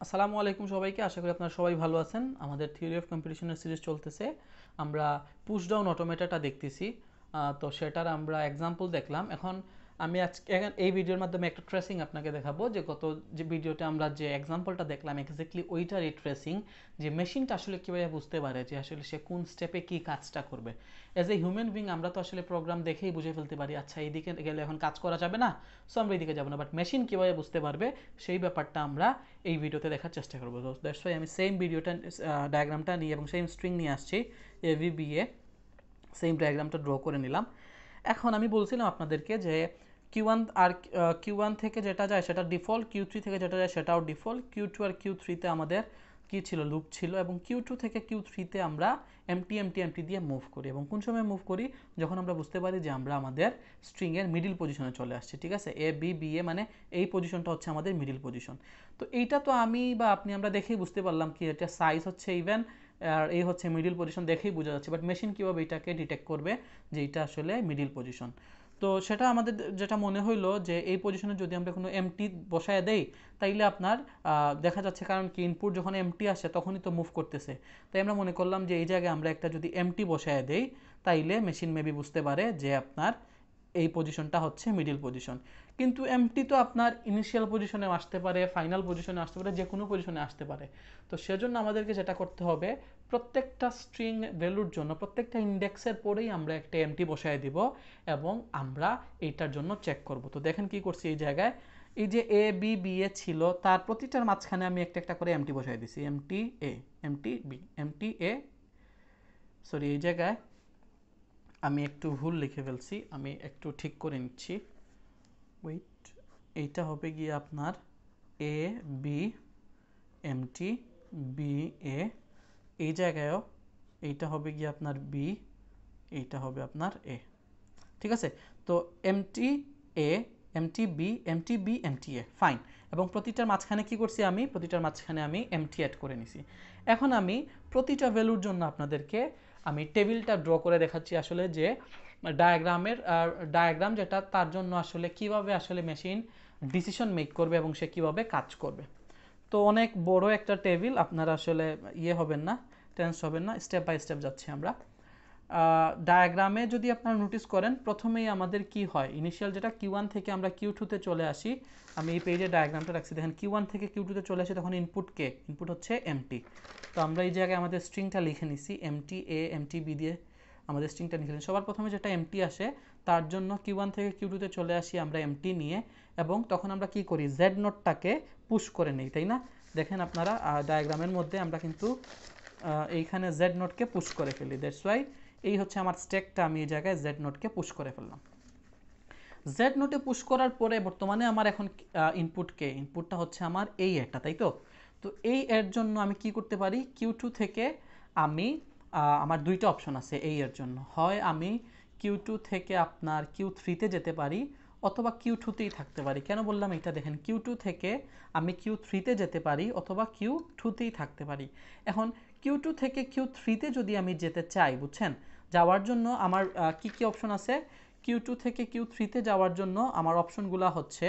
আসসালামু আলাইকুম সবাইকে। আশা করি আপনারা সবাই ভালো আছেন। আমাদের থিওরি অফ কম্পিটিশনের সিরিজ চলতেছে। আমরা পুশ ডাউন অটোমেটাটা দেখতেছি। তো সেটার আমরা এক্সাম্পল দেখলাম। এখন আমি আজকে এই ভিডিওর মাধ্যমে একটা ট্রেসিং আপনাকে দেখাবো, যে গত যে ভিডিওতে আমরা যে এক্সাম্পলটা দেখলাম এক্স্যাক্টলি ওইটারই ট্রেসিং, যে মেশিনটা আসলে কীভাবে বুঝতে পারে যে আসলে সে কোন স্টেপে কী কাজটা করবে। অ্যাজ এ হিউম্যান বিং আমরা তো আসলে প্রোগ্রাম দেখেই বুঝে ফেলতে পারি, আচ্ছা এইদিকে গেলে এখন কাজ করা যাবে না, সো আমরা এইদিকে যাবো না। বাট মেশিন কীভাবে বুঝতে পারবে সেই ব্যাপারটা আমরা এই ভিডিওতে দেখার চেষ্টা করবো। তো দ্যাটস ওয়াই আমি সেম ভিডিওটা ডায়াগ্রামটা নিয়ে এবং সেম স্ট্রিং নিয়ে আসছি এভিবিএ, সেম ডায়াগ্রামটা ড্র করে নিলাম। এখন আমি বলছিলাম আপনাদেরকে যে Q1 আর Q1 থেকে যেটা যায় সেটা ডিফল্ট, Q3 থেকে যেটা যায় সেটাও ডিফল্ট, Q2 আর Q3-তে আমাদের কি ছিল, লুপ ছিল, এবং Q2 থেকে Q3-তে আমরা এমটি দিয়ে মুভ করি। এবং কোন সময় মুভ করি, যখন আমরা বুঝতে পারি যে আমরা আমাদের স্ট্রিংয়ের মিডিল পজিশনে চলে আসছি। ঠিক আছে, এ বি বি এ মানে এই পজিশনটা হচ্ছে আমাদের মিডিল পজিশন। তো এইটা তো আমি বা আপনি আমরা দেখেই বুঝতে পারলাম কি এটা সাইজ হচ্ছে ইভেন, আর এই হচ্ছে মিডিল পজিশন, দেখেই বোঝা যাচ্ছে। বাট মেশিন কীভাবে এটাকে ডিটেক্ট করবে যে এটা আসলে মিডিল পজিশন? তো সেটা আমাদের যেটা মনে হইলো যে এই পজিশনে যদি আমরা কোনো এমটি বসায় দেই তাইলে আপনার দেখা যাচ্ছে, কারণ কি ইনপুট যখন এমটি আসে তখনই তো মুভ করতেছে। তাই আমরা মনে করলাম যে এই জায়গায় আমরা একটা যদি এমটি বসায় দেই তাইলে মেশিন মেবি বুঝতে পারে যে আপনার এই পজিশনটা হচ্ছে মিডিল পজিশন। কিন্তু এমটি তো আপনার ইনিশিয়াল পজিশনে আসতে পারে, ফাইনাল পজিশনে আসতে পারে, যে কোনো পজিশনে আসতে পারে। তো সেজন্য আমাদেরকে যেটা করতে হবে, প্রত্যেকটা স্ট্রিং ভ্যালুর জন্য প্রত্যেকটা ইন্ডেক্সের পরেই আমরা একটা এমটি বসায় দিব এবং আমরা এইটার জন্য চেক করব। তো দেখেন কি করছি, এই জায়গায় এই যে এ বি বি এ ছিল তার প্রতিটার মাঝখানে আমি একটা একটা করে এমটি বসাই দিছি, empty A, empty B, empty A. Sorry, এই জায়গায় আমি একটু ভুল লিখে ফেলছি, আমি একটু ঠিক করে নিচ্ছি। ওয়েট, এইটা হবে গিয়ে আপনার A B empty B A, এই জায়গায়ও এইটা হবে গিয়ে আপনার বি, এইটা হবে আপনার এ। ঠিক আছে, তো empty A, empty B, empty B, empty A, fine. এবং প্রতিটার মাঝখানে কি করছি, আমি প্রতিটার মাঝখানে আমি এমটি অ্যাড করে নিছি। এখন আমি প্রতিটা ভ্যালুর জন্য আপনাদেরকে আমি টেবিলটা ড্র করে দেখাচ্ছি আসলে যে ডায়াগ্রাম যেটা, তার জন্য আসলে কিভাবে আসলে মেশিন ডিসিশন মেক করবে এবং সে কিভাবে কাজ করবে। তো অনেক বড় একটা টেবিল, আপনারা আসলে হবেন না, টেন্স হবেন না, স্টেপ বাই স্টেপ যাচ্ছি আমরা। ডায়াগ্রামে যদি আপনারা নোটিস করেন, প্রথমেই আমাদের কি হয়, ইনিশিয়াল যেটা Q1 থেকে আমরা Q2-তে চলে আসি। আমি এই পেজে ডায়াগ্রামটা রাখছি, দেখেন Q1 থেকে Q2-তে চলে আসি, তখন ইনপুট কে, ইনপুট হচ্ছে এমটি। তো আমরা এই জায়গায় আমাদের স্ট্রিংটা লিখে নিছি, এমটি এ এমটি বি দিয়ে আমাদের স্ট্রিংটা লিখে নিচ্ছি। সবার প্রথমে যেটা এমটি আসে তার জন্য Q1 থেকে Q2-তে চলে আসি আমরা এমটি নিয়ে, এবং তখন আমরা কি করি, জেড নোটটাকে পুশ করে নিই, তাই না? দেখেন আপনারা ডায়াগ্রামের মধ্যে আমরা কিন্তু এইখানে জেড নোটকে পুশ করে ফেলি। দ্যাটস ওয়াই এই হচ্ছে আমার স্ট্যাকটা, আমি এই জায়গায় জেড নোটকে পুশ করে ফেললাম। জেড নোটে পুশ করার পরে বর্তমানে আমার এখন ইনপুট কে, ইনপুটটা হচ্ছে আমার এই একটা, তাই তো? তো এই এর জন্য আমি কি করতে পারি, Q2 থেকে আমি আমার দুইটা অপশন আছে এই এর জন্য, হয় আমি Q2 থেকে আপনার Q3-তে যেতে পারি অথবা Q2-তেই থাকতে পারি। কেন বললাম এটা, দেখেন Q2 থেকে আমি Q3-তে যেতে পারি অথবা Q2-তেই থাকতে পারি। এখন Q2 থেকে Q3-তে যদি আমি যেতে চাই, বুঝছেন, যাওয়ার জন্য আমার কি কি অপশন আছে, Q2 থেকে Q3-তে যাওয়ার জন্য আমার অপশনগুলো হচ্ছে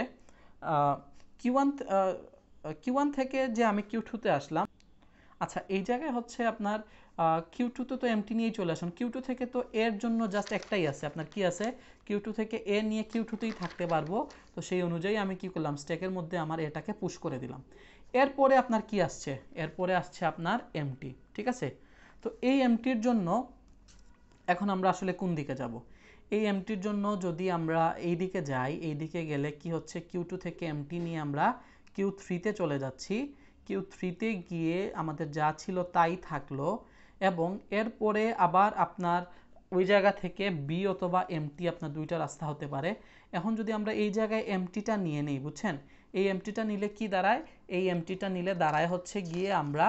Q1 Q1 থেকে যে আমি Q2-তে আসলাম। আচ্ছা, এই জায়গায় হচ্ছে আপনার Q2-তে তো এমটি নিয়েই চলে আসুন। Q2 থেকে তো এর জন্য জাস্ট একটাই আছে, আপনার কি আছে, Q2 থেকে এ নিয়ে Q2-তেই থাকতে পারবো। তো সেই অনুযায়ী আমি কি করলাম, স্ট্যাকের মধ্যে আমার এটাকে পুশ করে দিলাম। এরপরে আপনার কি আসছে, এরপরে আসছে আপনার এমটি। ঠিক আছে, তো এই এমটির জন্য এখন আমরা আসলে কোন দিকে যাব, এই এমটির জন্য যদি আমরা এই দিকে যাই, এই দিকে গেলে কি হচ্ছে, Q2 থেকে এমটি নিয়ে আমরা Q3-তে চলে যাচ্ছি। Q3-তে গিয়ে আমাদের যা ছিল তাই থাকলো, এবং এরপরে আবার আপনার ওই জায়গা থেকে বি অথবা এমটি, আপনার দুইটা রাস্তা হতে পারে। এখন যদি আমরা এই জায়গায় এমটিটা নিয়ে নিই, বুঝছেন, এই এমটিটা নিলে কি দাঁড়ায়, এই এমটিটা নিলে দাঁড়ায় হচ্ছে গিয়ে আমরা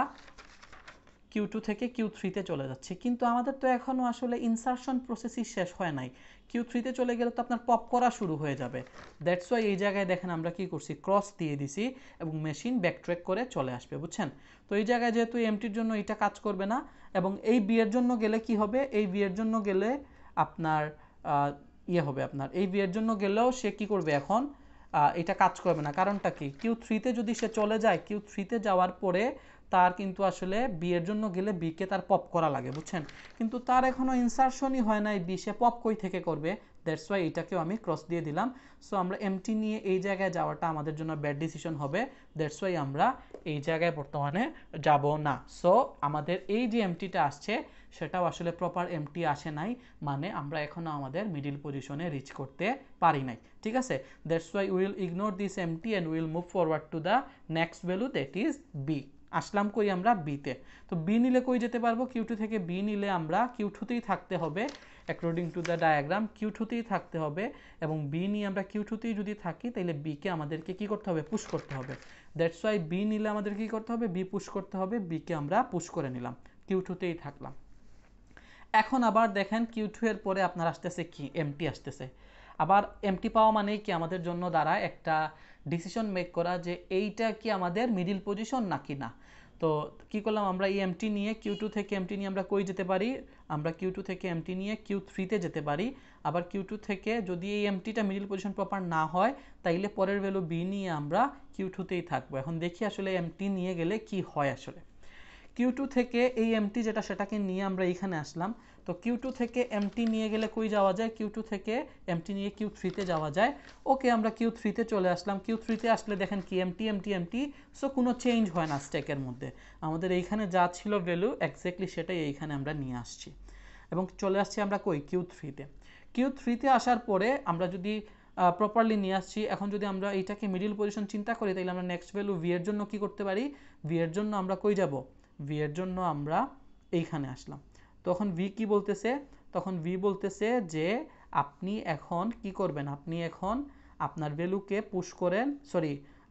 Q2 থেকে Q3-তে চলে যাচ্ছে। কিন্তু আমাদের তো এখনও আসলে ইনসারশন প্রসেসই শেষ হয় নাই। Q3-তে চলে গেলে তো আপনার পপ করা শুরু হয়ে যাবে। দ্যাটস ওয়াই এই জায়গায় দেখেন আমরা কি করছি, ক্রস দিয়ে দিছি এবং মেশিন ব্যাকট্র্যাক করে চলে আসবে, বুঝছেন। তো এই জায়গায় যেহেতু এমটির জন্য এটা কাজ করবে না, এবং এই বি এর জন্য গেলে কি হবে, এই বি এর জন্য গেলে আপনার হবে আপনার এই বি এর জন্য গেলেও সে কি করবে, এখন এটা কাজ করবে না। কারণটা কি, Q3-তে যদি সে চলে যায়, Q3-তে যাওয়ার পরে তার কিন্তু আসলে বি এর জন্য গেলে বিকে তার পপ করা লাগে, বুঝছেন? কিন্তু তার এখনও ইনসারশনই হয় নাই বি, সে পপ কই থেকে করবে? দ্যাটস ওয়াই এটাকেও আমি ক্রস দিয়ে দিলাম। সো আমরা এমটি নিয়ে এই জায়গায় যাওয়াটা আমাদের জন্য ব্যাড ডিসিশন হবে। দ্যাটস ওয়াই আমরা এই জায়গায় বর্তমানে যাব না। সো আমাদের এই যে এমটিটা আসছে সেটাও আসলে প্রপার এমটি আসে নাই, মানে আমরা এখনও আমাদের মিডিল পজিশনে রিচ করতে পারি নাই, ঠিক আছে? That's why will ignore this empty and will move forward to the next value, that is B. আসলাম কই আমরা, বিতে। তো বি নিলে কই যেতে পারবো? Q2 থেকে বি নিলে আমরা Q2তেই থাকতে হবে, অ্যাকর্ডিং টু দ্য ডায়াগ্রাম Q2তেই থাকতে হবে, এবং বি নিয়ে আমরা Q2তেই যদি থাকি তাহলে বিকে আমাদেরকে কি করতে হবে? পুশ করতে হবে। দ্যাটস ওয়াই বি নিলে আমাদের কি করতে হবে? বি পুশ করতে হবে, বিকে আমরা পুশ করে নিলাম, Q2তেই থাকলাম। এখন আবার দেখেন Q2 এর পরে আপনার আসতেছে কি? এমটি আসতেছে। আবার এমটি পাওয়া মানে কি আমাদের জন্য দাঁড়ায় একটা ডিসিশন মেক করা যে এইটা কি আমাদের মিডিল পজিশন নাকি না। তো কি করলাম আমরা, এই এমটি নিয়ে Q2 থেকে এমটি নিয়ে আমরা কই যেতে পারি? আমরা Q2 থেকে এমটি নিয়ে Q3-তে যেতে পারি। আবার Q2 থেকে যদি এই এমটিটা মিডিল পজিশন প্রপার না হয় তাইলে পরের ভ্যালু বি নিয়ে আমরা Q2-তেই থাকবো। এখন দেখি আসলে এমটি নিয়ে গেলে কি হয়। আসলে Q2 থেকে এই এমটি যেটা সেটাকে নিয়ে আমরা এইখানে আসলাম। তো Q2 থেকে এমটি নিয়ে গেলে কই যাওয়া যায়? Q2 থেকে এমটি নিয়ে Q3-তে যাওয়া যায়। ওকে, আমরা Q3-তে চলে আসলাম। Q3-তে আসলে দেখেন কি এমটি এমটি এমটি, সো কোনো চেঞ্জ হয় না স্টেকের মধ্যে। আমাদের এইখানে যা ছিল ভ্যালু এক্স্যাক্টলি সেটাই এইখানে আমরা নিয়ে আসছি, এবং চলে আসছি আমরা কই? Q3-তে। Q3-তে আসার পরে আমরা যদি প্রপারলি নিয়ে আসছি, এখন যদি আমরা এইটাকে মিডিল পজিশন চিন্তা করি তাহলে আমরা নেক্সট ভ্যালু ভি এর জন্য কি করতে পারি? ভি এর জন্য আমরা কই যাব? ভি এর জন্য আমরা এইখানে আসলাম। তখন ভি কি বলতেছে? তখন ভি বলতেছে যে আপনি এখন কি করবেন? আপনি এখন আপনার ভ্যালুকে পুশ করেন, সরি,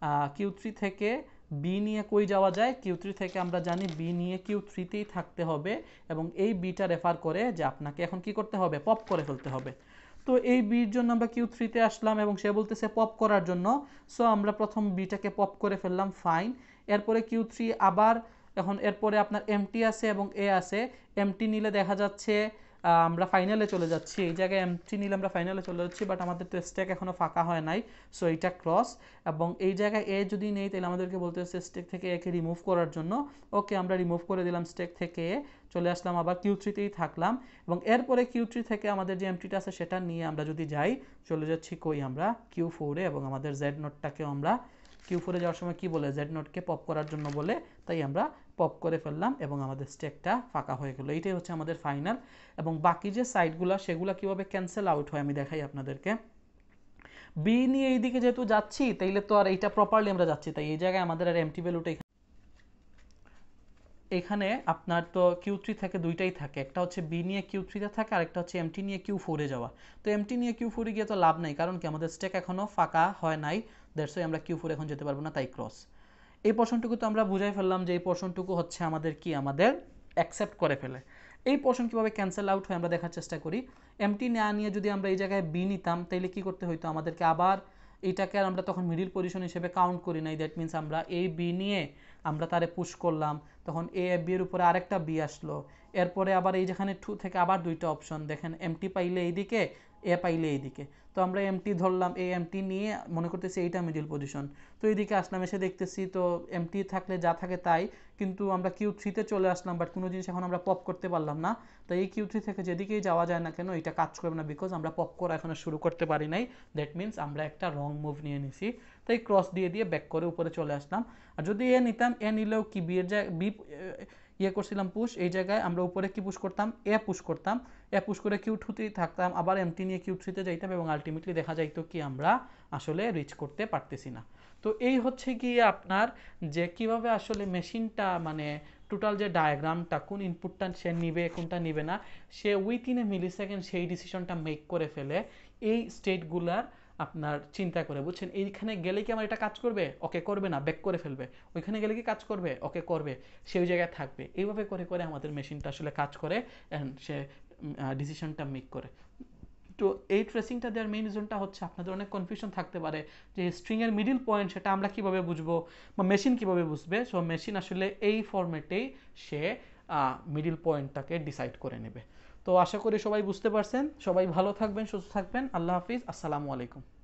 Q3 থেকে বি নিয়ে কই যাওয়া যায়? Q3 থেকে আমরা জানি বি নিয়ে Q3-তেই থাকতে হবে, এবং এই বিটা রেফার করে যে আপনাকে এখন কি করতে হবে? পপ করে ফেলতে হবে। তো এই বির জন্য আমরা Q3-তে আসলাম এবং সে বলতেছে পপ করার জন্য। সো আমরা প্রথম বিটাকে পপ করে ফেললাম, ফাইন। এরপরে Q3 আবার, এখন এরপরে আপনার এমটি আছে এবং এ আছে। এমটি নিলে দেখা যাচ্ছে আমরা ফাইনালে চলে যাচ্ছি। এই জায়গায় এমটি নিলে আমরা ফাইনালে চলে যাচ্ছি, বাট আমাদের তো স্টেক এখনও ফাঁকা হয় নাই, সো এইটা ক্রস। এবং এই জায়গায় এ যদি নেই তাহলে আমাদেরকে বলতে হচ্ছে স্টেক থেকে একে রিমুভ করার জন্য। ওকে, আমরা রিমুভ করে দিলাম স্টেক থেকে এ, চলে আসলাম আবার Q3-তেই থাকলাম, এবং এরপরে Q3 থেকে আমাদের যে এমটিটা আছে সেটা নিয়ে আমরা যদি যাই, চলে যাচ্ছি কই? আমরা Q4-এ, এবং আমাদের জেড নোটটাকেও আমরা Q4-এ যাওয়ার সময় কি বলে? জেড নোটকে পপ করার জন্য বলে, তাই আমরা পপ করে ফেললাম এবং আমাদের স্টেকটা ফাঁকা হয়ে গেল। এইটাই হচ্ছে আমাদের ফাইনাল। এবং বাকি যে সাইডগুলো সেগুলো কীভাবে ক্যান্সেল আউট হয় আমি দেখাই আপনাদেরকে। বি নিয়ে এইদিকে যেহেতু যাচ্ছি তাইলে তো আর এইটা প্রপারলি আমরা যাচ্ছি, তাই এই জায়গায় আমাদের আর এমটি ভ্যালুটা এখানে আপনার তো Q3 থেকে দুইটাই থাকে, একটা হচ্ছে বি নিয়ে Q3-তে থাকে, আরেকটা হচ্ছে এমটি নিয়ে Q4-এ যাওয়া। তো এমটি নিয়ে Q4-এ গিয়ে তো লাভ নেই, কারণ কি আমাদের স্টেক এখনও ফাঁকা হয় নাই, দ্যাটস ওয়াই আমরা Q4 এখন যেতে পারবো না, তাই ক্রস। এই পোর্শনটুকু তো আমরা বুঝাই ফেললাম যে এই পোর্শনটুকু হচ্ছে আমাদের কি, আমাদের অ্যাকসেপ্ট করে ফেলে। এই পোর্শন কীভাবে ক্যান্সেল আউট হয় আমরা দেখার চেষ্টা করি। এমটি না নিয়ে যদি আমরা এই জায়গায় বি নিতাম তাহলে কি করতে হইতো? আমাদেরকে আবার এইটাকে আর আমরা তখন মিডিল পজিশন হিসেবে কাউন্ট করি নাই। দ্যাট মিনস আমরা এই বি নিয়ে আমরা তারে পুশ করলাম, তখন এ বি এর উপরে আরেকটা বি আসলো, এরপরে আবার এই যেখানে 2 থেকে আবার দুইটা অপশন দেখেন, এমটি পাইলে এইদিকে, এ পাইলে এইদিকে। তো আমরা এমটি ধরলাম, এই এমটি নিয়ে মনে করতেছি এইটা মিডিল পজিশন। তো এইদিকে আসলাম, এসে দেখতেছি তো এমটি থাকলে যা থাকে তাই, কিন্তু আমরা Q3-তে চলে আসলাম, বাট কোনো জিনিস এখন আমরা পপ করতে পারলাম না। তো এই Q3 থেকে যেদিকেই যাওয়া যায় না কেন এটা কাজ করবে না, বিকজ আমরা পপ করা এখনো শুরু করতে পারি নাই। দ্যাট মিনস আমরা একটা রং মুভ নিয়ে নিছি। তাই ক্রস দিয়ে দিয়ে ব্যাক করে উপরে চলে আসলাম। আর যদি এ নিতাম, এ নিলেও কি বি এর জায়গায় বি ইয়ে করছিলাম পুশ, এই জায়গায় আমরা উপরে কি পুশ করতাম? এ পুশ করতাম, এ পুশ করে Q2-তেই থাকতাম, আবার এমটি নিয়ে Q3-তে যাইতাম, এবং আলটিমেটলি দেখা যাইতো কি আমরা আসলে রিচ করতে পারতেছি না। তো এই হচ্ছে গিয়ে আপনার যে কিভাবে আসলে মেশিনটা, মানে টোটাল যে ডায়াগ্রামটা, কোন ইনপুটটা সে নিবে কোনটা নিবে না, সে উইথিন এ মিলিসেকেন্ড সেই ডিসিশনটা মেক করে ফেলে এই স্টেটগুলার আপনার চিন্তা করে, বুঝছেন? এইখানে গেলে কি আমার এটা কাজ করবে? ওকে, করবে না, ব্যাক করে ফেলবে। ওইখানে গেলে কি কাজ করবে? ওকে, করবে, সে ওই জায়গায় থাকবে। এইভাবে করে করে আমাদের মেশিনটা আসলে কাজ করে অ্যান্ড সে ডিসিশনটা মেক করে। তো এই ট্রেসিংটা দেওয়ার মেইন রিজনটা হচ্ছে আপনাদের অনেক কনফিউশন থাকতে পারে যে স্ট্রিংয়ের মিডিল পয়েন্ট সেটা আমরা কীভাবে বুঝবো বা মেশিন কীভাবে বুঝবে। সো মেশিন আসলে এই ফরম্যাটেই সে মিডিল পয়েন্টটাকে ডিসাইড করে নেবে। তো আশা করি সবাই বুঝতে পারছেন। সবাই ভালো থাকবেন, সুস্থ থাকবেন। আল্লাহ হাফিজ, আসসালামু আলাইকুম।